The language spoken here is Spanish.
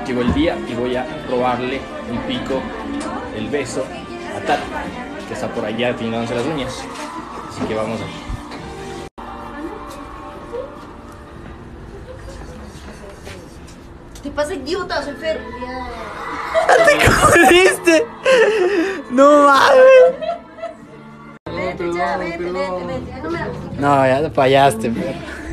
llegó el día y voy a robarle el pico, el beso a Tati, que está por allá pingándose las uñas. Así que vamos a... ¿Qué pasa, idiota? Soy enfermo. ¡Te jodiste! ¡No mames! Vete ya, vete. No me... No, ya te fallaste, pero.